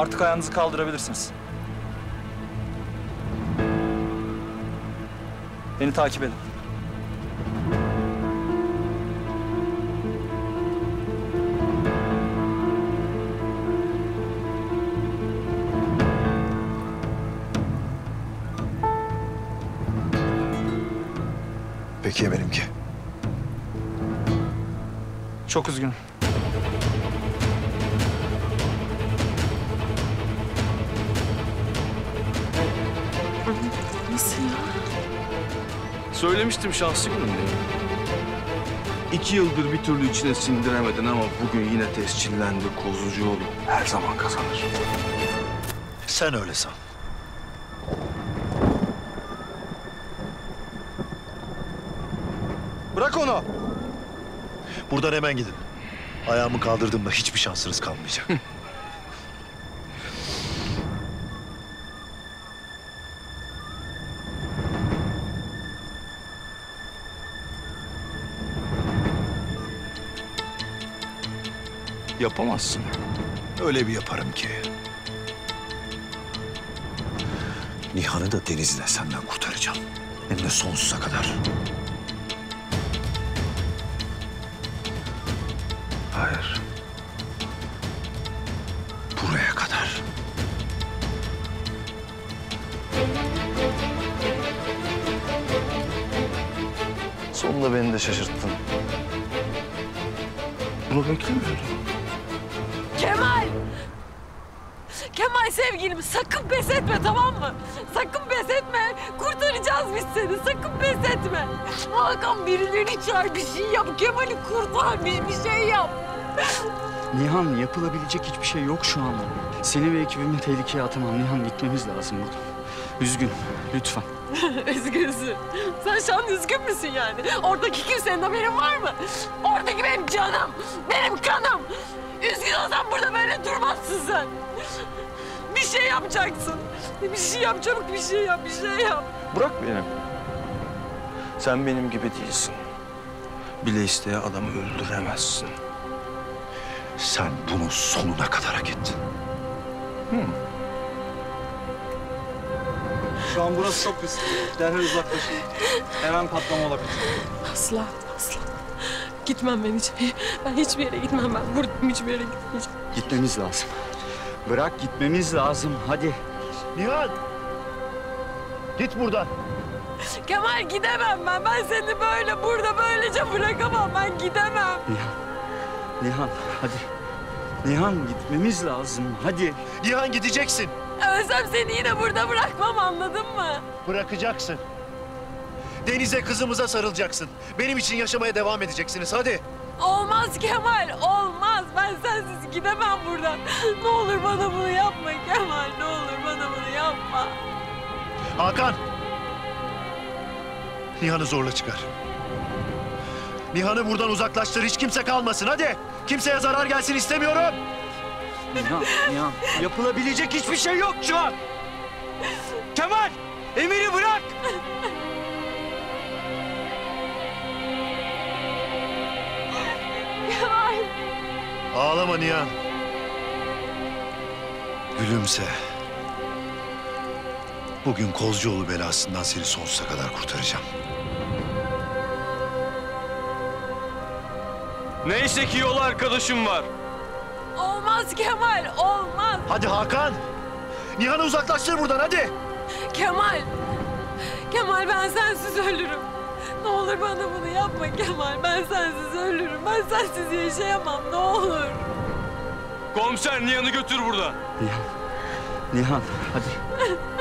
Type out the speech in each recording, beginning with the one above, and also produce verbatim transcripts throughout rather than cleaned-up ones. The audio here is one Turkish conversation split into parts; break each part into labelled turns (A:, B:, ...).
A: Artık ayağınızı kaldırabilirsiniz. Beni takip edin.
B: Peki ya benimki?
A: Çok üzgünüm.
C: Nasıl ya?
D: Söylemiştim şanslı günüm diye. İki yıldır bir türlü içine sindiremedin ama bugün yine tescillendi. Kozucuoğlu her zaman kazanır.
B: Sen öyle san.
A: Bırak onu.
B: Buradan hemen gidin. Ayağımı kaldırdığımda hiçbir şansınız kalmayacak.
D: Yapamazsın.
B: Öyle bir yaparım ki. Nihan'ı da Deniz'i de senden kurtaracağım. Hem de sonsuza kadar.
D: Hayır.
B: Buraya kadar.
D: Sonunda beni de şaşırttın. Bunu beklemiyordum.
C: Kemal! Kemal sevgilim sakın pes etme, tamam mı? Sakın pes etme. Kurtaracağız biz seni. Sakın pes etme. Hakan birileri çağır, bir şey yap. Kemal'i kurtar, bir, bir şey yap.
E: Nihan, yapılabilecek hiçbir şey yok şu anda. Seni ve ekibimi tehlikeye atamam. Nihan, gitmemiz lazım buradan. Üzgünüm, lütfen.
C: Üzgünsün. Sen şu an üzgün müsün yani? Oradaki kimsenin haberin var mı? Oradaki benim canım, benim kanım. Üzgün olsan burada böyle durmazsın sen. Bir şey yapacaksın. Bir şey yap, çabuk bir şey yap, bir şey yap.
D: Bırak beni. Sen benim gibi değilsin. Bile isteye adamı öldüremezsin.
B: Sen bunu sonuna kadar hak ettin.
D: Hı.
A: Şu an burası çok riskli. Derhal uzaklaşın. Hemen patlama olabilir.
C: Asla, asla. Gitmem ben hiç. Ben hiçbir yere gitmem ben. Buradayım, hiçbir yere gitmeyeceğim.
E: Gitmemiz lazım. Bırak, gitmemiz lazım. Hadi.
B: Nihan! Git buradan.
C: Kemal gidemem ben. Ben seni böyle burada böylece bırakamam. Ben gidemem.
E: Nihan, Nihan hadi. Nihan, gitmemiz lazım. Hadi.
B: Nihan, gideceksin.
C: Ölsem seni yine burada bırakmam, anladın mı?
B: Bırakacaksın. Deniz'e, kızımıza sarılacaksın. Benim için yaşamaya devam edeceksiniz. Hadi.
C: Olmaz Kemal, olmaz. Ben sensiz gidemem buradan. Ne olur bana bunu yapma Kemal, ne olur bana bunu yapma.
B: Hakan! Nihan'ı zorla çıkar. Nihan'ı buradan uzaklaştır. Hiç kimse kalmasın. Hadi. Kimseye zarar gelsin istemiyorum.
E: Nihan, Nihan. Yapılabilecek hiçbir şey yok şu an. Kemal, Emir'i bırak.
C: Kemal.
B: Ağlama Nihan. Gülümse. Bugün Kozcuoğlu belasından seni sonsuza kadar kurtaracağım.
D: Neyse ki yol arkadaşım var.
C: Olmaz Kemal, olmaz.
B: Hadi Hakan. Nihan'ı uzaklaştır buradan hadi.
C: Kemal. Kemal ben sensiz ölürüm. Ne olur bana bunu yapma Kemal. Ben sensiz ölürüm. Ben sensiz yaşayamam, ne olur.
D: Komiser Nihan'ı götür buradan.
E: Nihan, Nihan hadi.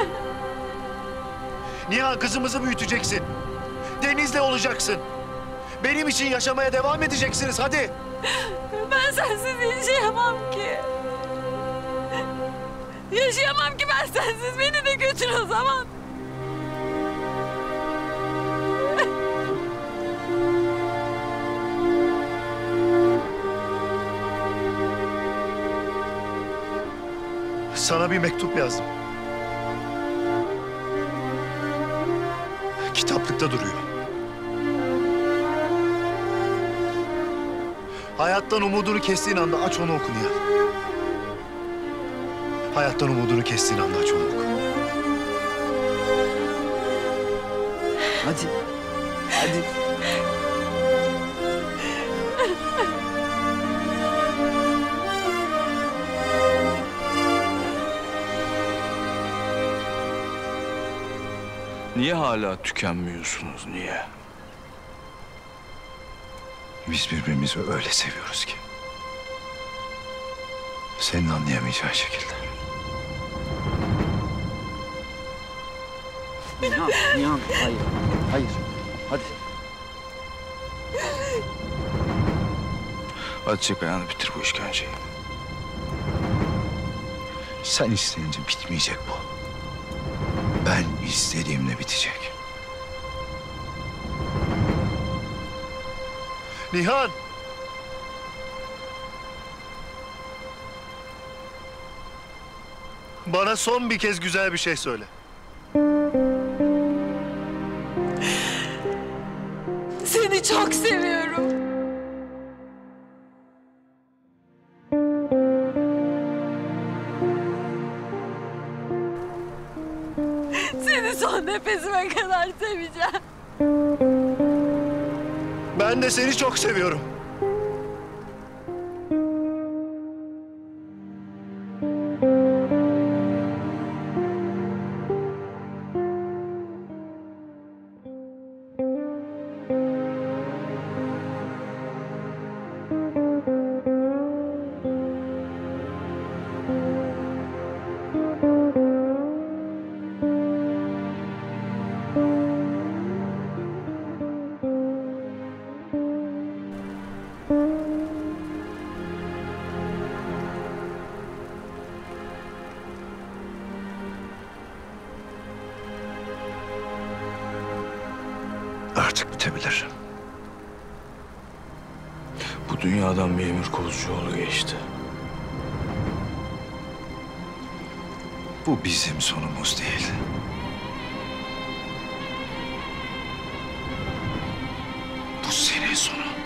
B: Nihan, kızımızı büyüteceksin. Deniz'le olacaksın. Benim için yaşamaya devam edeceksiniz hadi.
C: Ben sensiz yaşayamam ki. Yaşayamam ki ben sensiz. Beni de götür o zaman.
B: Sana bir mektup yazdım. Kitaplıkta duruyor. Hayattan umudunu kestiğin anda aç onu oku Nihan. Hayattan umudunu kestiğin anda çabuk.
E: Hadi. Hadi.
D: Niye hala tükenmiyorsunuz, niye?
B: Biz birbirimizi öyle seviyoruz ki. Senin anlayamayacağın şekilde.
E: Nihan, Nihan. Hayır. Hayır. Hadi.
D: Hadi çek ayağını, bitir bu işkenceyi.
B: Sen isteyince bitmeyecek bu. Ben istediğimle bitecek. Nihan! Bana son bir kez güzel bir şey söyle.
C: Seni çok seviyorum. Seni son nefesime kadar seveceğim.
B: Ben de seni çok seviyorum. Artık bitebilir.
D: Bu dünyadan bir Emir Kozcuoğlu geçti.
B: Bu bizim sonumuz değil. Bu senin sonun.